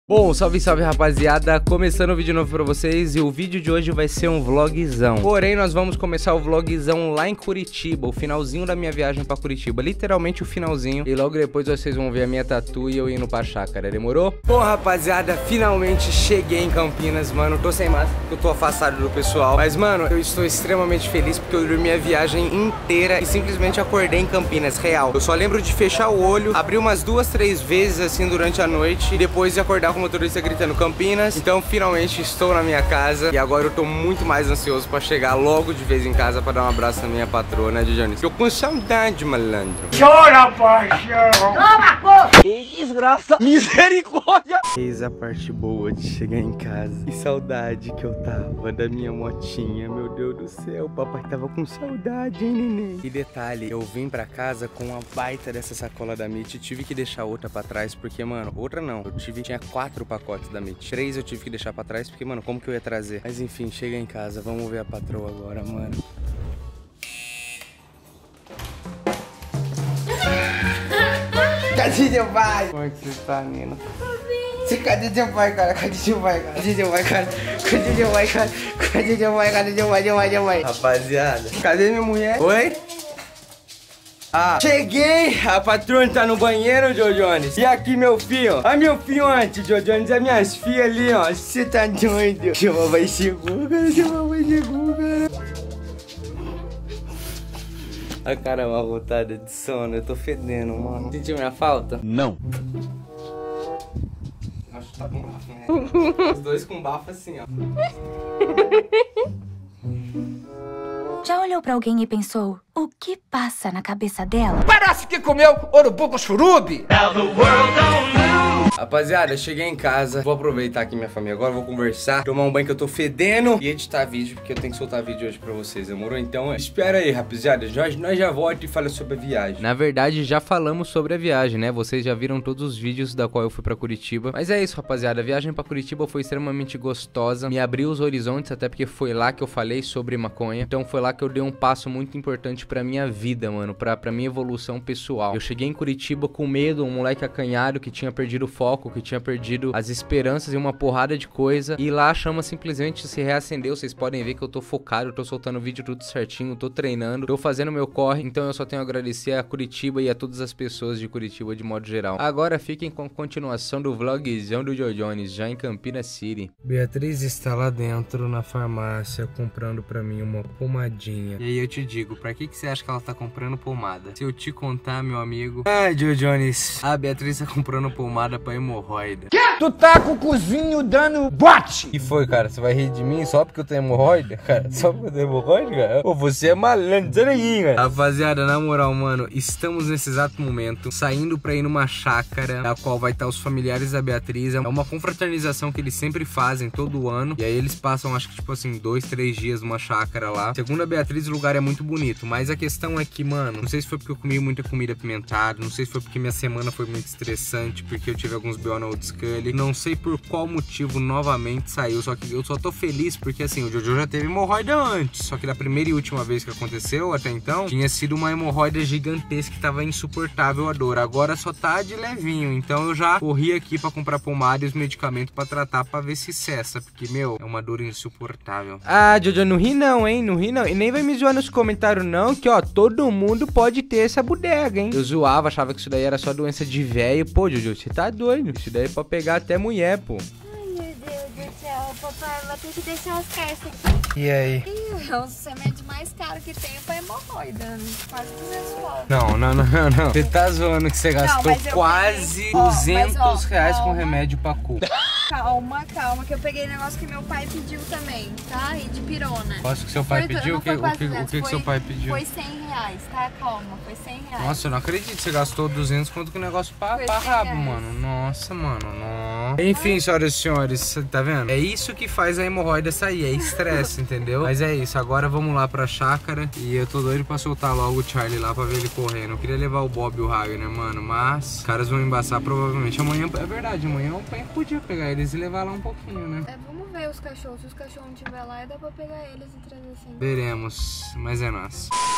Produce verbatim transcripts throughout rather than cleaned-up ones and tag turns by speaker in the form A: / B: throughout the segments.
A: Bom, salve, salve rapaziada, começando um vídeo novo pra vocês e o vídeo de hoje vai ser um vlogzão. Porém, nós vamos começar o vlogzão lá em Curitiba, o finalzinho da minha viagem pra Curitiba, literalmente o finalzinho. E logo depois vocês vão ver a minha tatu e eu indo pra chácara, demorou? Bom rapaziada, finalmente cheguei em Campinas, mano. Tô sem máscara, eu tô afastado do pessoal. Mas mano, eu estou extremamente feliz porque eu dormi a viagem inteira e simplesmente acordei em Campinas, real. Eu só lembro de fechar o olho, abrir umas duas, três vezes assim durante a noite e depois de acordar com o motorista gritando Campinas. Então finalmente estou na minha casa e agora eu tô muito mais ansioso pra chegar logo de vez em casa pra dar um abraço na minha patroa, né, Jones? Tô com saudade, malandro.
B: Chora, paixão! Toma, porra!
A: Que desgraça! Misericórdia! Eis a parte boa de chegar em casa. Que saudade que eu tava da minha motinha, meu Deus do céu. O papai tava com saudade, hein, neném? E detalhe, eu vim pra casa com uma baita dessa sacola da M I T. Tive que deixar outra pra trás porque, mano, outra não. Eu tive, tinha quatro pacotes da M I T. Três eu tive que deixar pra trás porque, mano, como que eu ia trazer? Mas enfim, chega em casa. Vamos ver a patroa agora, mano. Cadê teu pai? Como é que você tá, Nina? Cadê teu pai, cara? Cadê teu pai, cara? Cadê teu pai, cara? Cadê teu pai, cara? Cadê teu pai, cadê teu pai, teu pai, teu pai? Rapaziada, cadê minha mulher? Oi? Ah, cheguei! A patroa tá no banheiro, Jojones. E aqui meu filho. Ah, meu filho antes, Jojones. As minhas filhas ali, ó. Você tá doido? Chama vai chegou, cara. Chama vai chegou, cara. A cara amarrotada de sono. Eu tô fedendo, mano. Sentiu minha falta?
C: Não.
A: Acho que tá com bafo, né? Os dois com bafo assim, ó.
D: Já olhou pra alguém e pensou, o que passa na cabeça dela?
B: Parece que comeu urubu com churubi!
A: Rapaziada, cheguei em casa. Vou aproveitar aqui minha família agora, vou conversar, tomar um banho que eu tô fedendo e editar vídeo, porque eu tenho que soltar vídeo hoje pra vocês, demorou? Então espera aí, rapaziada, nós, nós já voltamos e falamos sobre a viagem. Na verdade, já falamos sobre a viagem, né? Vocês já viram todos os vídeos da qual eu fui pra Curitiba. Mas é isso, rapaziada, a viagem pra Curitiba foi extremamente gostosa, me abriu os horizontes, até porque foi lá que eu falei sobre maconha. Então foi lá que eu dei um passo muito importante pra minha vida, mano, pra, pra minha evolução pessoal. Eu cheguei em Curitiba com medo, um moleque acanhado que tinha perdido o foco, que tinha perdido as esperanças e uma porrada de coisa. E lá a chama simplesmente se reacendeu. Vocês podem ver que eu tô focado, eu tô soltando vídeo tudo certinho, tô treinando, tô fazendo meu corre. Então eu só tenho a agradecer a Curitiba e a todas as pessoas de Curitiba de modo geral. Agora fiquem com a continuação do vlogzão do Jojones, já em Campinas City. Beatriz está lá dentro na farmácia comprando pra mim uma pomadinha. E aí eu te digo, pra que que você acha que ela tá comprando pomada? Se eu te contar, meu amigo... Ai, Jojones, a Beatriz tá comprando pomada pra hemorroida.
B: Que? Tu tá com o cozinho dando bote!
A: E foi, cara? Você vai rir de mim só porque eu tenho hemorroida? Cara, só porque eu tenho hemorroida, cara? Pô, você é malandro, sai daí, cara. Rapaziada, na moral, mano, estamos nesse exato momento saindo pra ir numa chácara, na qual vai estar os familiares da Beatriz. É uma confraternização que eles sempre fazem todo ano. E aí eles passam, acho que tipo assim, dois, três dias numa chácara lá. Segundo a Beatriz, o lugar é muito bonito. Mas a questão é que, mano, não sei se foi porque eu comi muita comida apimentada, não sei se foi porque minha semana foi muito estressante, porque eu tive alguns B O na Old Scully. Não sei por qual motivo novamente saiu, só que eu só tô feliz porque assim, o Jojo já teve hemorroida antes, só que da primeira e última vez que aconteceu até então, tinha sido uma hemorroida gigantesca que tava insuportável a dor. Agora só tá de levinho, então eu já corri aqui pra comprar pomada e os medicamentos pra tratar, pra ver se cessa, porque, meu, é uma dor insuportável. Ah, Jojo, não ri não, hein, não ri não, e nem vai me zoar nos comentários não, que ó, todo mundo pode ter essa bodega, hein. Eu zoava, achava que isso daí era só doença de velho. Pô, Jojo, você tá doido, isso daí é pra pegar até mulher, pô.
E: Ai, meu Deus do céu, papai, vai ter que deixar as caixas aqui.
A: E aí?
E: Ih, é o remédio mais caro que tem pra hemorroida, quase duzentos reais.
A: Não, não, não, não. Você tá zoando que você gastou
E: não,
A: quase
E: peguei...
A: duzentos
E: oh, ó,
A: reais
E: calma.
A: com remédio pra cu.
E: Calma, calma, que eu peguei negócio que meu pai pediu também, tá? E de pirona.
A: Posso que seu pai
E: Foi,
A: pediu? O que, o que, o que, que seu pai pediu?
E: Foi cem reais, tá? Calma, foi cem reais.
A: Nossa, eu não acredito que você gastou duzentos quanto que o negócio pra, pra rabo, mano. Nossa, mano, não. Enfim, senhoras e senhores, tá vendo? É isso que faz a hemorroida sair, é estresse, entendeu? Mas é isso, agora vamos lá pra chácara e eu tô doido pra soltar logo o Charlie lá pra ver ele correndo. Eu queria levar o Bob e o Ragnar, mano, mas os caras vão embaçar provavelmente amanhã. É verdade, amanhã o pai podia pegar eles e levar lá um pouquinho, né?
E: É, vamos ver os cachorros. Se os cachorros não estiver lá, dá pra pegar eles e trazer assim.
A: Veremos, mas é nosso.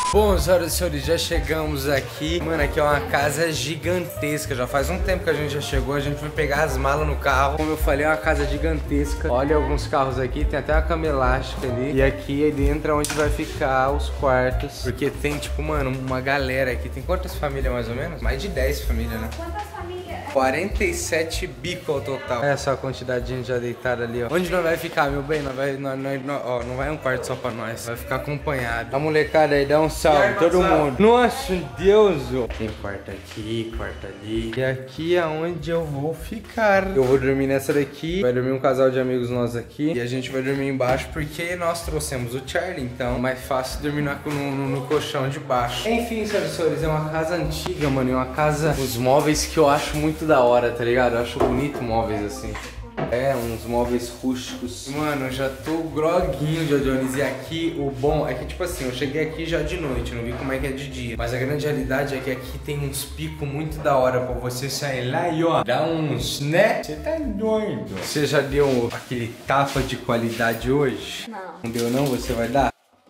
A: Bom, senhoras e senhores, já chegamos aqui. Mano, aqui é uma casa gigantesca. Já faz um tempo que a gente já chegou. A gente foi pegar as malas no carro. Como eu falei, é uma casa gigantesca. Olha alguns carros aqui. Tem até uma cama elástica ali. E aqui é dentro onde vai ficar os quartos. Porque tem, tipo, mano, uma galera aqui. Tem quantas famílias mais ou menos? Mais de dez famílias, né?
E: Quantas famílias?
A: quarenta e sete bico ao total. Olha só a quantidade de gente já deitada ali, ó. Onde nós vai ficar, meu bem? Nós vai, nós, nós, nós, ó, não vai um quarto só pra nós. Vai ficar acompanhado. A molecada aí, dá um salve, todo mundo. Nossa, Deus! Ó. Tem quarto aqui, quarto ali. E aqui é onde eu vou ficar. Eu vou dormir nessa daqui. Vai dormir um casal de amigos nossos aqui. E a gente vai dormir embaixo porque nós trouxemos o Charlie. Então é mais fácil dormir no, no, no colchão de baixo. Enfim, senhoras e senhores, é uma casa antiga, mano. É uma casa... Os móveis que eu acho muito da hora, tá ligado? Eu acho bonito móveis assim. É, uns móveis rústicos. Mano, eu já tô groguinho, Jojones. E aqui o bom é que, tipo assim, eu cheguei aqui já de noite, não vi como é que é de dia. Mas a grande realidade é que aqui tem uns picos muito da hora pra você sair lá e, ó, dar uns, né? Você tá doido. Você já deu aquele tapa de qualidade hoje?
E: Não.
A: Não deu não? Você vai dar?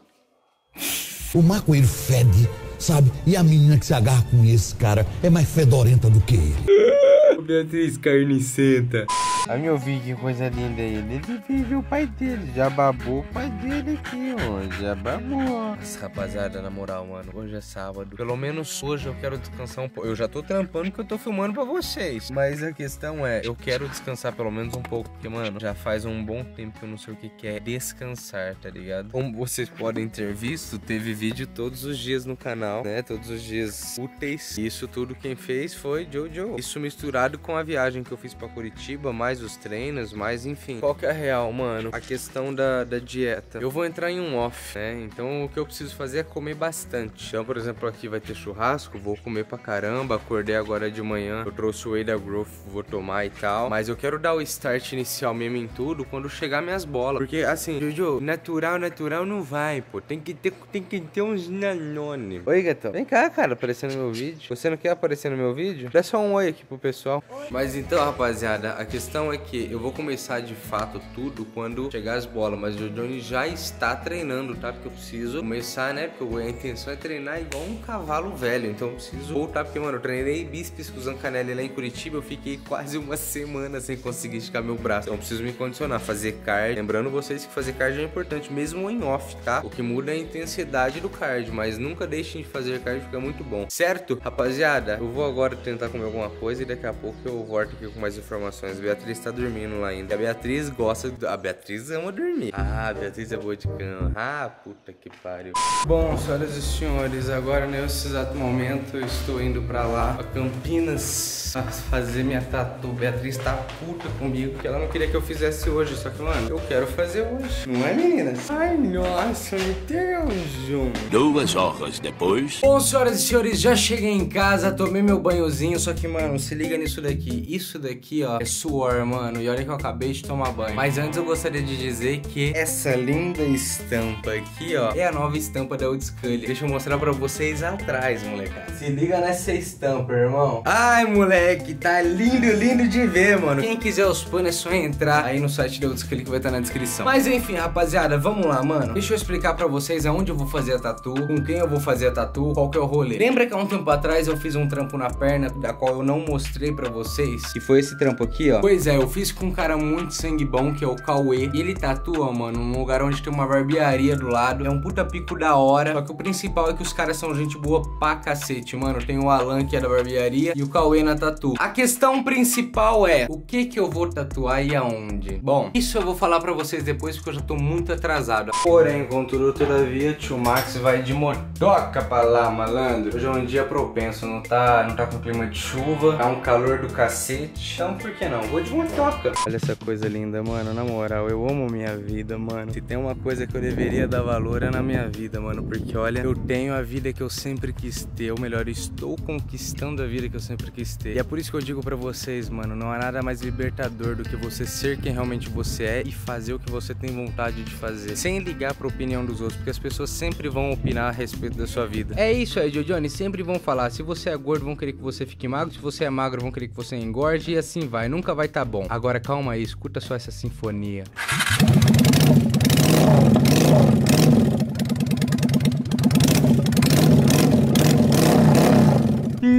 C: O maconheiro fede, sabe? E a menina que se agarra com esse cara é mais fedorenta do que ele.
A: Beatriz carnicenta. A meu vi que coisa linda ele. Ele vive o pai dele. Já babou o pai dele aqui, ó. Já babou. Nossa, rapaziada, na moral, mano. Hoje é sábado. Pelo menos hoje eu quero descansar um pouco. Eu já tô trampando que eu tô filmando pra vocês. Mas a questão é, eu quero descansar pelo menos um pouco. Porque, mano, já faz um bom tempo que eu não sei o que que é descansar, tá ligado? Como vocês podem ter visto, teve vídeo todos os dias no canal, né? Todos os dias úteis. Isso tudo quem fez foi Jojo. Isso misturado com a viagem que eu fiz pra Curitiba, mais os treinos, mais enfim. Qual que é a real, mano? A questão da, da dieta. Eu vou entrar em um off, né? Então o que eu preciso fazer é comer bastante. Então, por exemplo, aqui vai ter churrasco, vou comer pra caramba. Acordei agora de manhã, eu trouxe o whey da Growth, vou tomar e tal. Mas eu quero dar o start inicial mesmo em tudo quando chegar minhas bolas. Porque assim, Jojo, natural, natural não vai, pô. Tem que ter, tem que ter uns nanones. Oi, gatão. Vem cá, cara, aparecer no meu vídeo. Você não quer aparecer no meu vídeo? Dá só um oi aqui pro pessoal. Mas então, rapaziada, a questão é que eu vou começar de fato tudo quando chegar as bolas. Mas o Johnny já está treinando, tá? Porque eu preciso começar, né? Porque a intenção é treinar igual um cavalo velho. Então eu preciso voltar, porque, mano, eu treinei bíceps com o Zancanelli lá em Curitiba. Eu fiquei quase uma semana sem conseguir esticar meu braço. Então eu preciso me condicionar, fazer cardio. Lembrando vocês que fazer cardio é importante, mesmo em off, tá? O que muda é a intensidade do cardio. Mas nunca deixem de fazer cardio, porque é muito bom. Certo? Rapaziada, eu vou agora tentar comer alguma coisa e daqui a pouco eu volto aqui com mais informações. A Beatriz tá dormindo lá ainda. A Beatriz gosta... Do... A Beatriz ama dormir. Ah, a Beatriz é boa de cama. Ah, puta que pariu. Bom, senhoras e senhores, agora nesse exato momento eu estou indo pra lá, pra Campinas, pra fazer minha tatu. Beatriz tá puta comigo, porque ela não queria que eu fizesse hoje. Só que, mano, eu quero fazer hoje. Não é, meninas? Ai, nossa, meu Deus.
F: Duas horas depois...
A: Bom, senhoras e senhores, já cheguei em casa, tomei meu banhozinho. Só que, mano, se liga nisso daqui. Isso daqui, ó, é suor, mano. E olha que eu acabei de tomar banho. Mas antes eu gostaria de dizer que essa linda estampa aqui, ó, é a nova estampa da Old Scully. Deixa eu mostrar pra vocês atrás, molecada. Se liga nessa estampa, irmão. Ai, moleque, tá lindo, lindo de ver, mano. Quem quiser os panos é só entrar aí no site da Old Scully que vai estar na descrição. Mas enfim, rapaziada, vamos lá, mano. Deixa eu explicar pra vocês aonde eu vou fazer a tatu, com quem eu vou fazer a tatu, qual que é o rolê. Lembra que há um tempo atrás eu fiz um trampo na perna, da qual eu não mostrei pra vocês? Que foi esse trampo aqui, ó. Pois é, eu fiz com um cara muito sangue bom, que é o Cauê. E ele tatua, mano, num lugar onde tem uma barbearia do lado. É um puta pico da hora. Só que o principal é que os caras são gente boa pra cacete, mano. Tem o Alan, que é da barbearia, e o Cauê na tatu. A questão principal é, o que que eu vou tatuar e aonde? Bom, isso eu vou falar pra vocês depois, porque eu já tô muito atrasado. Porém, contudo, todavia, tio Max vai de motoca pra lá, malandro. Hoje é um dia propenso, não tá, não tá com clima de chuva, tá um calor do cacete. Então, por que não? Vou de motoca. Olha essa coisa linda, mano. Na moral, eu amo minha vida, mano. Se tem uma coisa que eu deveria dar valor é na minha vida, mano. Porque, olha, eu tenho a vida que eu sempre quis ter. Ou melhor, eu estou conquistando a vida que eu sempre quis ter. E é por isso que eu digo pra vocês, mano, não há nada mais libertador do que você ser quem realmente você é e fazer o que você tem vontade de fazer, sem ligar pra opinião dos outros, porque as pessoas sempre vão opinar a respeito da sua vida. É isso aí, Johnny, sempre vão falar. Se você é gordo, vão querer que você fique magro. Se você é magro, vão querer que você engorde. E assim vai, nunca vai tá bom. Agora calma aí, escuta só essa sinfonia.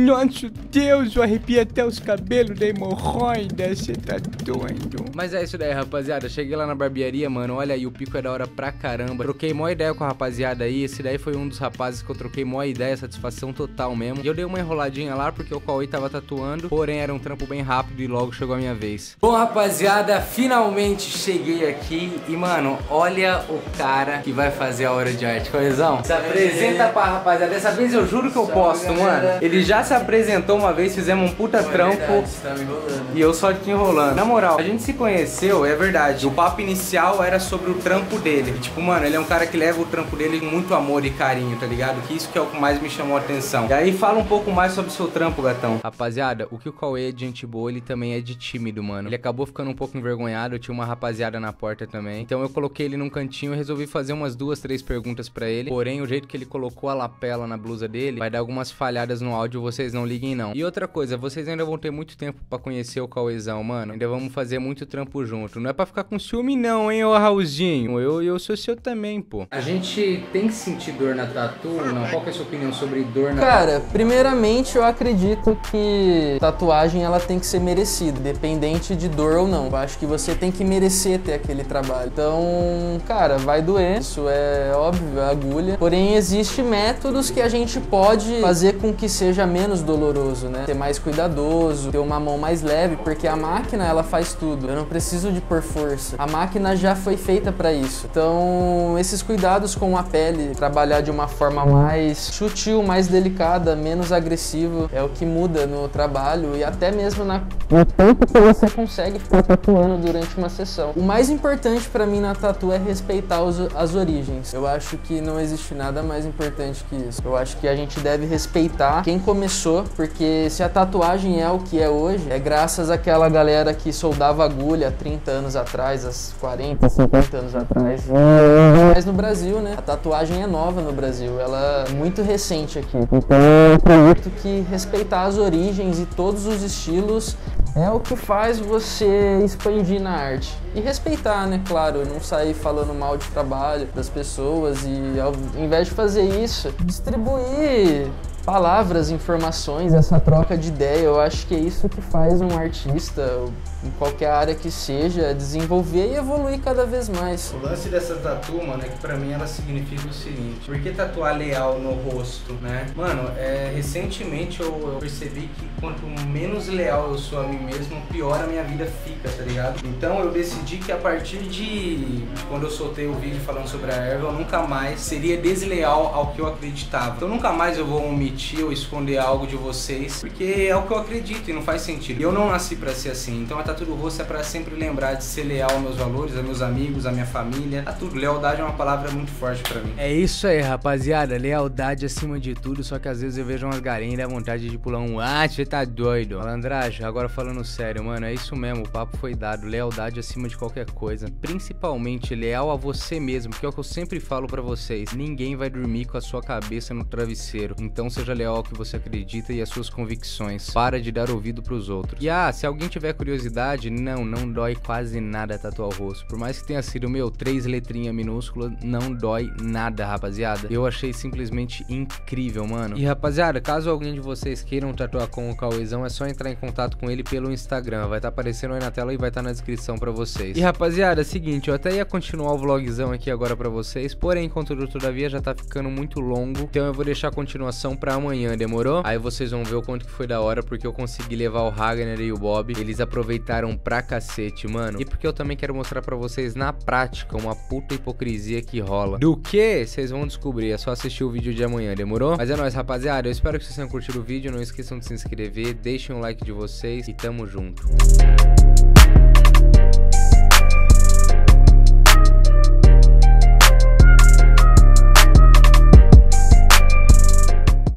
A: Nosso Deus, eu arrepio até os cabelos da hemorroida, você tá doido. Mas é isso daí, rapaziada. Cheguei lá na barbearia, mano. Olha aí, o pico é da hora pra caramba. Troquei mó ideia com a rapaziada aí. Esse daí foi um dos rapazes que eu troquei mó ideia, satisfação total mesmo. E eu dei uma enroladinha lá porque o Cauê tava tatuando. Porém, era um trampo bem rápido e logo chegou a minha vez. Bom, rapaziada, finalmente cheguei aqui. E, mano, olha o cara que vai fazer a hora de arte. Coesão, se apresenta pra rapaziada. Dessa vez eu juro que eu posto, mano. Ele já se apresentou uma vez, fizemos um puta trampo. Tá me enrolando. E eu só te enrolando. Na moral, a gente se conheceu, é verdade. O papo inicial era sobre o trampo dele. E, tipo, mano, ele é um cara que leva o trampo dele com muito amor e carinho, tá ligado? Que isso que é o que mais me chamou a atenção. E aí fala um pouco mais sobre o seu trampo, gatão. Rapaziada, o que o Cauê é de gente boa, ele também é de tímido, mano. Ele acabou ficando um pouco envergonhado, eu tinha uma rapaziada na porta também. Então eu coloquei ele num cantinho e resolvi fazer umas duas, três perguntas pra ele. Porém, o jeito que ele colocou a lapela na blusa dele, vai dar algumas falhadas no áudio, vocês não liguem não. E outra coisa, vocês ainda vão ter muito tempo pra conhecer o Cauêzão, mano. Ainda vamos fazer muito trampo junto. Não é pra ficar com ciúme não, hein, ô Raulzinho. Eu, eu sou seu também, pô. A gente tem que sentir dor na tatu ou não? Qual que é a sua opinião sobre dor na
G: Cara, tatu? Primeiramente eu acredito que tatuagem ela tem que ser merecida, independente de dor ou não. Eu acho que você tem que merecer ter aquele trabalho. Então, cara, vai doer, isso é óbvio, é agulha. Porém, existem métodos que a gente pode fazer com que seja menos doloroso, né? Ser mais cuidadoso, ter uma mão mais leve, porque a máquina, ela faz tudo. Eu não preciso de pôr força. A máquina já foi feita para isso. Então, esses cuidados com a pele, trabalhar de uma forma mais sutil, mais delicada, menos agressivo, é o que muda no trabalho e até mesmo na... no tempo que você consegue ficar tatuando durante uma sessão. O mais importante para mim na tatu é respeitar os, as origens. Eu acho que não existe nada mais importante que isso. Eu acho que a gente deve respeitar quem começou, porque se a tatuagem é o que é hoje, é graças àquela galera que soldava agulha há trinta anos atrás, há quarenta, cinquenta anos atrás. Mas no Brasil, né? A tatuagem é nova no Brasil, ela é muito recente aqui. Então eu acredito que respeitar as origens e todos os estilos é o que faz você expandir na arte. E respeitar, né? Claro, não sair falando mal de trabalho das pessoas e ao invés de fazer isso, distribuir palavras, informações, essa troca de ideia. Eu acho que é isso que faz um artista, em qualquer área que seja, desenvolver e evoluir cada vez mais.
A: O lance dessa tatu, mano, é que pra mim ela significa o seguinte: por que tatuar leal no rosto, né? Mano, é, recentemente eu, eu percebi que quanto menos leal eu sou a mim mesmo, pior a minha vida fica, tá ligado? Então eu decidi que a partir de, de quando eu soltei o vídeo falando sobre a erva, eu nunca mais seria desleal ao que eu acreditava. Então nunca mais eu vou omitir ou esconder algo de vocês, porque é o que eu acredito e não faz sentido. E eu não nasci pra ser assim. Então a tatu do rosto é pra sempre lembrar de ser leal aos meus valores, aos meus amigos, à minha família, a tudo. Lealdade é uma palavra muito forte pra mim. É isso aí, rapaziada. Lealdade acima de tudo. Só que às vezes eu vejo umas garinhas e dá vontade de pular um ah, você tá doido. Malandragem, agora falando sério, mano, é isso mesmo. O papo foi dado. Lealdade acima de qualquer coisa. Principalmente leal a você mesmo, que é o que eu sempre falo pra vocês. Ninguém vai dormir com a sua cabeça no travesseiro. Então seja leal ao que você acredita e às suas convicções. Para de dar ouvido pros outros. E ah, se alguém tiver curiosidade, não, não dói quase nada tatuar o rosto. Por mais que tenha sido, meu, três letrinhas minúsculas, não dói nada, rapaziada. Eu achei simplesmente incrível, mano. E rapaziada, caso alguém de vocês queiram tatuar com o Cauêzão, é só entrar em contato com ele pelo Instagram. Vai estar aparecendo aí na tela e vai estar na descrição pra vocês. E rapaziada, é o seguinte, eu até ia continuar o vlogzão aqui agora pra vocês, porém, contudo, todavia, já tá ficando muito longo. Então eu vou deixar a continuação pra amanhã, demorou? Aí vocês vão ver o quanto que foi da hora, porque eu consegui levar o Ragnar e o Bob. Eles aproveitaram pra cacete, mano. E porque eu também quero mostrar pra vocês na prática uma puta hipocrisia que rola. Do que? Vocês vão descobrir, é só assistir o vídeo de amanhã, demorou? Mas é nóis, rapaziada. Eu espero que vocês tenham curtido o vídeo. Não esqueçam de se inscrever, deixem o like de vocês e tamo junto.